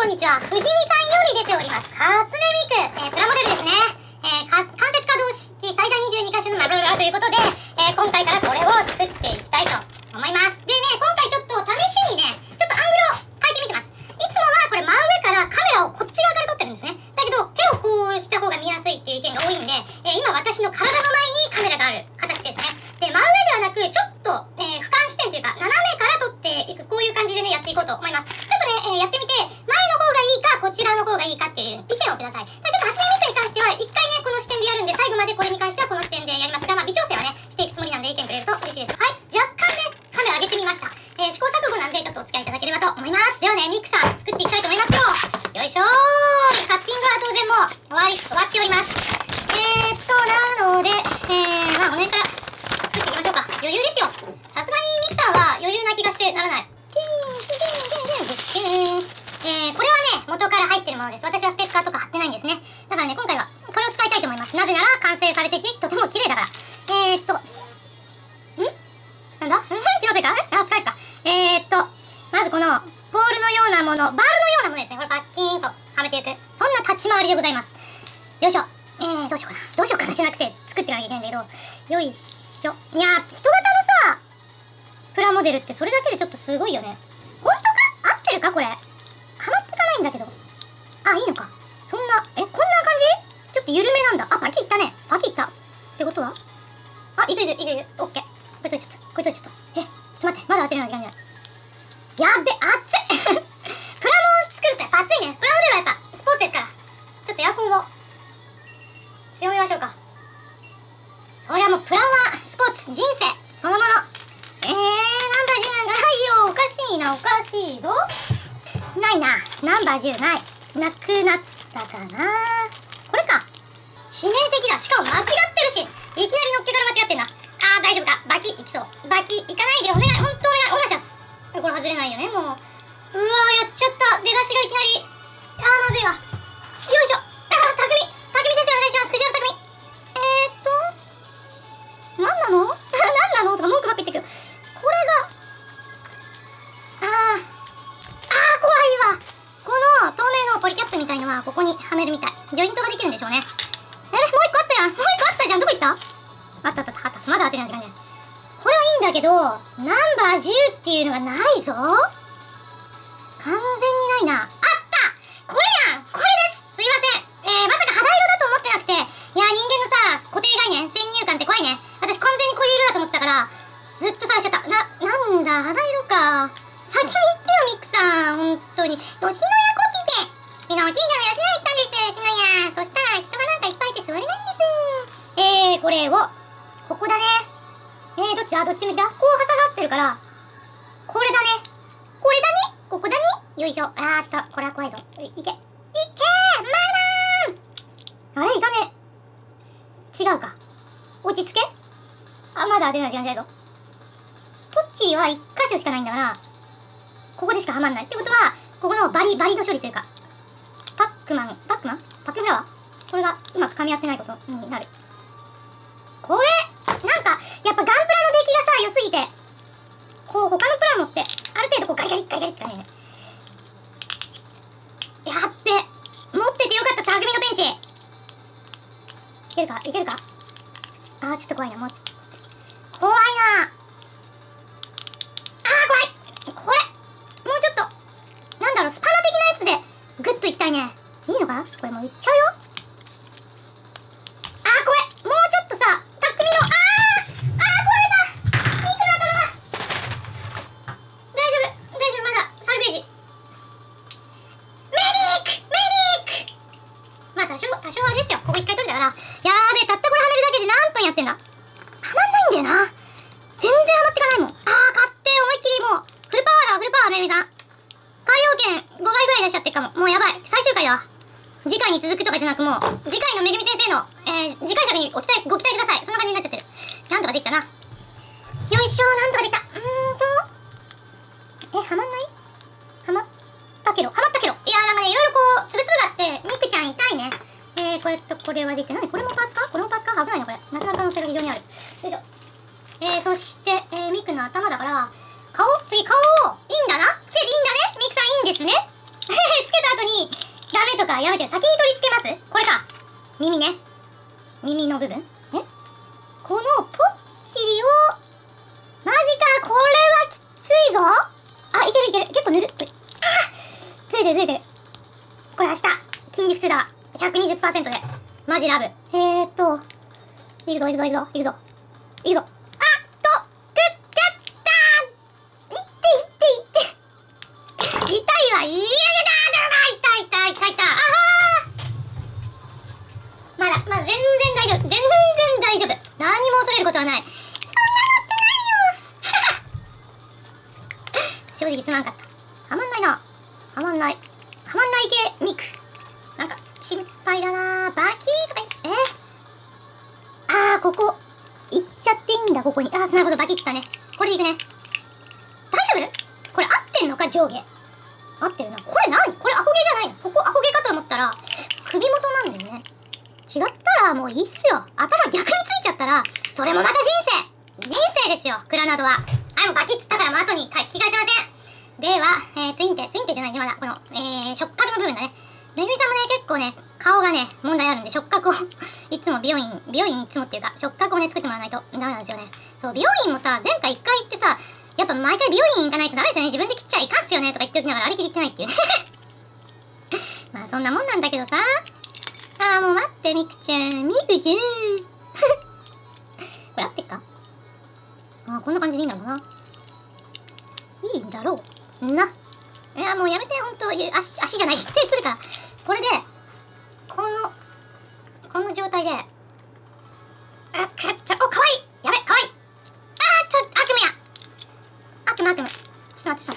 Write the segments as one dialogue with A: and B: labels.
A: こんにちは。富士見さんより出ております。初音ミク、プラモデルですね。関節可動式最大22箇所のマブルラということで、今回からこれを作っていきたいと思います。でね、今回ちょっと試しにね、ちょっとアングルを変えてみてます。いつもはこれ真上からカメラをこっち側から撮ってるんですね。だけど手をこうした方が見やすいっていう意見が多いんで、今私の体の前にカメラがある形ですね。で、真上ではなく、ちょっと、俯瞰視点というか、斜めから撮っていく、こういう感じでね、やっていこうと思います。ちょっとね、やってみて、前の方がいいか、こちらの方がいいかっていう意見をください。ちょっと初音ミクに関しては、一回ね、この視点でやるんで、最後までこれに関してはこの視点でやりますが、まあ、微調整はね、していくつもりなんで意見くれると嬉しいです。はい、若干ね、カメラ上げてみました。試行錯誤なんで、ちょっとお付き合いいただければと思います。ではね、ミクさん、作っていきたいと思いますよ。よいしょー。カッティングは当然もう、終わっております。なので、まあ、この辺から、作っていきましょうか。余裕ですよ。さすがにミクさんは余裕な気がしてならない。これはね、元から入ってるものです。私はステッカーとか貼ってないんですね。だからね、今回はこれを使いたいと思います。なぜなら完成されていてとても綺麗だから。なんだ気のせいかあ、使えるか。まずこの、ボールのようなもの、バールのようなものですね。これパッキーンとはめていく。そんな立ち回りでございます。よいしょ。どうしようかな。どうしようかなじゃなくて、作っていかなきゃいけないんだけど。よいしょ。いやー、人型のさ、プラモデルってそれだけでちょっとすごいよね。本当か合ってるかこれ。はまってかないんだけど。あ、いいのか。そんな、こんな感じちょっと緩めなんだ。あ、パキいったね。パキいった。ってことはあ、いける。オッケー。これ取っちゃった。ちょっと待って。まだ当てれない時間じゃない。やっべ、熱いプラモを作るって熱いね。プラモデルはやっぱスポーツですから。ちょっとエアコンを強めましょうか。そりゃもうプラモはスポーツ、人生そのもの。なんだ10なんかないよ。おかしいな、おかしいぞ。ないな。ナンバー10ない。なくなったかな。これか。致命的だ。しかも間違ってるし。いきなりのっけから間違ってんな。あー、大丈夫か。バキいきそう。バキいかないでお願い。ほんとお願い。お願いします。これ外れないよね、もう。うわー、やっちゃった。出だしがいきなり。まずいわ。よいしょ。匠先生お願いします。藤原匠。なんなのなんなのとか文句ばっか言ってるけど。これが。怖いわ。この透明のポリキャップみたいのはここにはめるみたい。ジョイントができるんでしょうね。もう一個あったやん。もう一個あったじゃん。どこ行った？あった。まだ当てない時間ね。これはいいんだけど、ナンバー10っていうのがないぞ。完全にないな。あった！これやん！これです！すいません。まさか肌色だと思ってなくて。いや、人間のさ、固定概念、先入観って怖いね。私完全にこういう色だと思ってたから、ずっと探しちゃった。なんだ、肌色か。先に言ってよ、ミックさん。本当に。吉野家コピペ。昨日、近所の吉野家行ったんです、吉野家。そしたら、人がなんかいっぱいいて座れないんです。これを、ここだね。どっちだ？どっち向きだ？こう挟がってるから、これだね。ここだね。よいしょ。これは怖いぞ。いけマナー。あれいかねえ。違うか。落ち着け。まだ当てない時間じゃないぞ。ポッチーは1箇所しかないんだから、ここでしかはまんない。ってことは、ここのバリの処理というか、パックフラワーこれがうまく噛み合ってないことになる。これなんか、やっぱガンプラの出来がさ、良すぎて、こう、他のプラモって、ある程度こうガリガリってかね。やっべ。持っててよかった、匠のペンチ。いけるかちょっと怖いな、もう。怖いな。怖い。これ、もうちょっと、なんだろう、スパナ的なやつで、グッといきたいね。いいのかな？これもういっちゃうよ。これ、もうちょっとさ、匠の、多少あれですよ。ここ一回取れたから。やーべえ、たったこれはめるだけで何分やってんだ。はまんないんだよな。全然はまってかないもん。勝手思いっきりもう、フルパワーだ、めぐみさん。海洋券5倍ぐらい出しちゃってるかも。もうやばい。最終回だわ。次回に続くとかじゃなくもう、次回のめぐみ先生の、次回作にご期待ください。そんな感じになっちゃってる。なんとかできたな。よいしょ、なんとかできた。はまんない？はまったけど。いやーなんかね、いろいろこう、つぶつぶがあって、ミクちゃん痛いね。これとこれはできて、これもパーツか？危ないな、これ。なくなる可能性が非常にある。よいしょ。そして、ミクの頭だから、次、顔を、いいんだな？つけていいんだね？ミクさんいいんですね？つけた後にダメとかやめてよ。先に取り付けます。これか。耳ね。耳の部分。このポッチリを、マジか、これはきついぞ。あ、いけるいける。結構ぬるっ。あずれてるずれてる。これ明日、筋肉痛だわ。120% で。マジラブ。いくぞいくぞいくぞいくぞ。いくぞ。痛いわ、いやだ痛い。まだ全然大丈夫。何も恐れることはない。そんなのってないよ。正直すまんかった。はまんない系ミク。なんか心配だな。バキーとかここ行っちゃっていいんだ。ここに。なるほど、バキってたね。これでいくね。大丈夫？これ合ってんのか？上下合ってるな。これ何？これアホ毛じゃないの？ここアホ毛かと思ったら首元なんだよね。違ったらもういいっすよ。頭逆についちゃったらそれもまた人生ですよ。クラナドは。もうバキッつったからもう後に引き返せません。では、ツインテじゃないね。まだこの、触覚の部分だね。めぐみさんもね、結構ね、顔がね、問題あるんで、触覚をいつも美容院いつもっていうか、触覚をね、作ってもらわないとダメなんですよね。そう、美容院もさ、前回1回行ってさ、やっぱ毎回美容院行かないとダメですよね。自分で切っちゃいかんっすよねとか言っておきながらありきり言ってないっていうね。まあそんなもんなんだけどさ。もう待って、ミクちゃん。これ合ってっか？こんな感じでいいんだろうな。いいんだろうな。もうやめて、ほんと。足じゃない。手つるから。これで、この状態で、かわいい。やべ、かわいい。悪夢や。悪夢。ちょっと待って。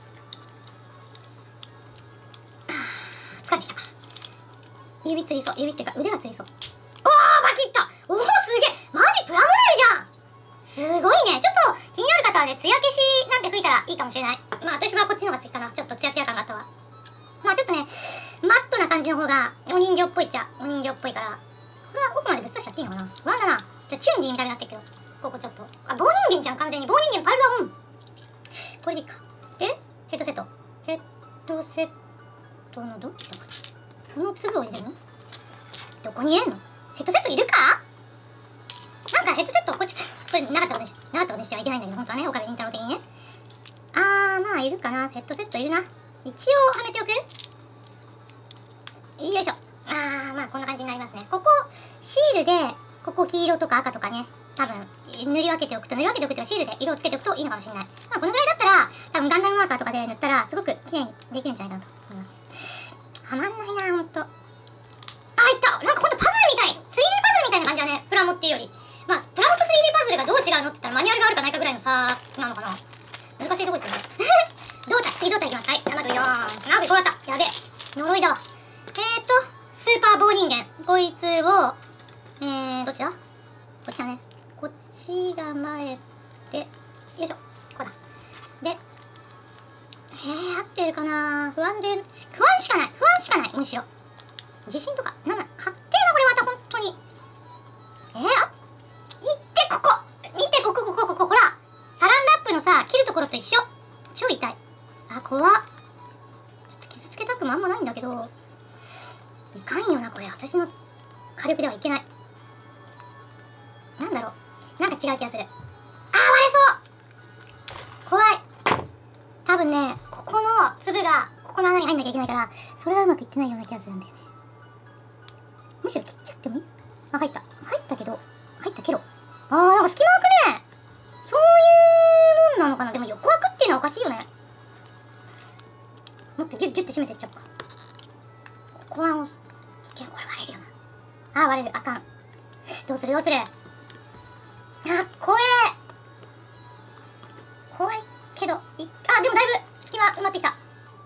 A: 疲れてきた。指つりそう。指っていうか腕がつりそう。バキッと。すげえ。マジプラモデルじゃん。すごいね。ちょっと気になる方はね、艶消しなんて吹いたらいいかもしれない。私はこっちの方が好きかな。ちょっとツヤツヤ感があったわ。ちょっとね、マットな感じの方がお人形っぽいっちゃお人形っぽいから、これは奥までぶっ刺しちゃっていいのかな。不安だな。チュンリーみたいになってるけど、ここちょっと。棒人間じゃん、完全に。棒人間パイルだもん。これでいいか。で、ヘッドセットのどっちだかな。この粒を入れるの？どこに入れんの？ヘッドセットいるか？なんかヘッドセット、これなかったことにしてはいけないんだけど、本当はね、岡部倫太郎的にね。いるかな。ヘッドセットいるな。一応はめておく？よいしょ。こんな感じになりますね。ここ、シールで、ここ黄色とか赤とかね、多分、塗り分けておくとか、シールで色をつけておくといいのかもしれない。このぐらいだったら、多分ガンダムマーカーとかで塗ったら、すごく綺麗にできるんじゃないかなと思います。はまんないな、ほんと。いった。なんかほんとパズルみたい。3D パズルみたいな感じだね。プラモっていうより。プラモと 3D パズルがどう違うのって言ったらマニュアルがあるかないかぐらいの差なのかな。難しいとこですよね。次胴体いきます。はい。まず4。なんでこうなった。やべえ。呪いだわ。スーパー棒人間。こいつを、どっちだ？こっちだね。こっちが前で、よいしょ。こうだ。で、合ってるかな？不安しかない。むしろ。自信とか、勝手な、これまた本当に。ここ、ほら。サランラップのさ、切るところと一緒。超痛い。怖っ。ちょっと傷つけたくもあんまないんだけど、いかんよな、これ。私の火力ではいけない。なんだろう。なんか違う気がする。割れそう。怖い。多分ね、ここの粒が、ここの穴に入んなきゃいけないから、それはうまくいってないような気がするんだよね。むしろ切っちゃってもいい？入ったけど。なんか隙間開くね。そういうもんなのかな。でも横開くっていうのはおかしいよね。もっとギュッギュッて締めていっちゃおうか。ここはこれ割れるよな。割れる。あかん。どうする。怖いけど、でもだいぶ隙間埋まってきた。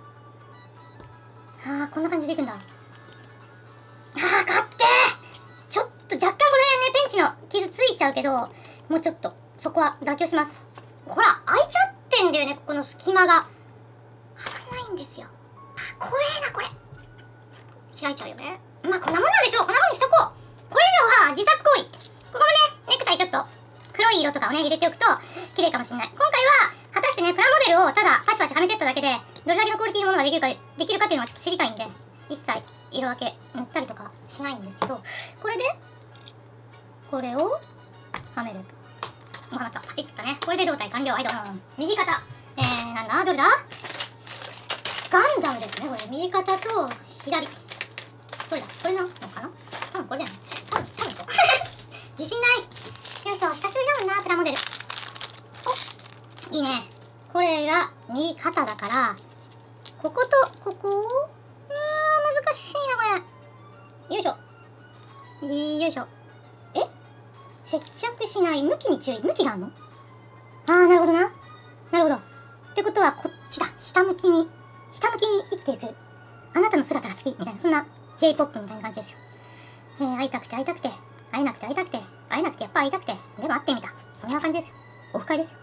A: こんな感じでいくんだ。勝手ー。ちょっと若干この辺ね、ペンチの傷ついちゃうけど、もうちょっと、そこは妥協します。ほら、開いちゃってんだよね、ここの隙間が。はまんないんですよ。怖えな、これ。開いちゃうよね。こんなもんなんでしょう。こんなもんにしとこう。これ以上は自殺行為。ここもね、ネクタイちょっと黒い色とかをね、入れておくと綺麗かもしれない。今回は、果たしてね、プラモデルをただパチパチはめてっただけで、 どれだけのクオリティのものができるかっていうのはちょっと知りたいんで、一切色分け塗ったりとかしないんですけど、これでこれをはめる。もうはまった。パチッとったね。これで胴体完了。はい、どうも。右肩。なんだどれだ、ガンダムですね、これ。右肩と左。どれだ、これなのかな、多分これだよね。多分そう。自信ない。よいしょ。久しぶりだもんな、プラモデル。お、いいね。これが右肩だから、こことここ。難しいな、これ。よいしょ。よいしょ。接着しない。向きに注意。向きがあるの？ああ、なるほどな。なるほど。ってことは、こっちだ。下向きに生きていく。あなたの姿が好き。みたいな。そんな J-POP みたいな感じですよ。会いたくて会いたくて。会えなくて会いたくて。会えなくてやっぱ会いたくて。でも会ってみた。そんな感じですよ。オフ会ですよ。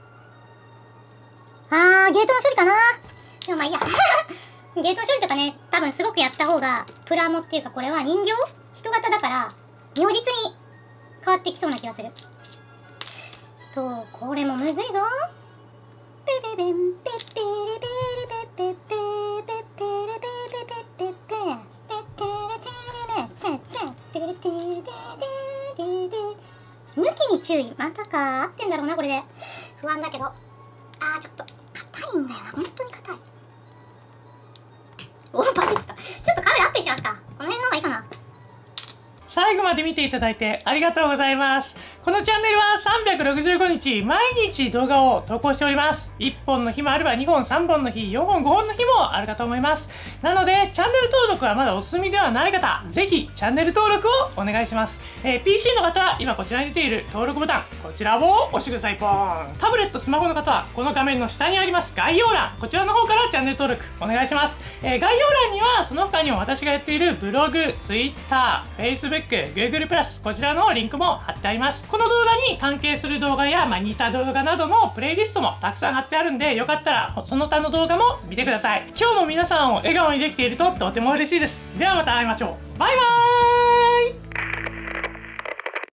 A: ゲートの処理かな。でもまあいいや。ゲートの処理とかね、多分すごくやった方が、プラモっていうかこれは人形？人型だから、如実に変わってきそうな気がする。これもむずいぞ。ペペペンペッペレペレペッペッペーペッペレペペペッペッペーペッペレテレレチェチェチテレテレテレテレ向きに注意。またか。合ってんだろうな、これで。不安だけど。ちょっと硬いんだよな。本当に硬い。お、バケツだ。ちょっとカメラアップにしますか。この辺の方がいいかな。
B: 最後まで見ていただいてありがとうございます。このチャンネルは365日毎日動画を投稿しております。1本の日もあれば2本、3本の日、4本、5本の日もあるかと思います。なので、チャンネル登録はまだお済みではない方、ぜひチャンネル登録をお願いします。PC の方は今こちらに出ている登録ボタン、こちらを押してください。ポーン。タブレット、スマホの方はこの画面の下にあります概要欄、こちらの方からチャンネル登録お願いします。概要欄にはその他にも私がやっているブログ、Twitter、Facebook、Google+、こちらのリンクも貼ってあります。この動画に関係する動画や、似た動画などのプレイリストもたくさん貼ってあるんで、よかったらその他の動画も見てください。今日も皆さんを笑顔にできているととても嬉しいです。ではまた会いましょう。バイバーイ。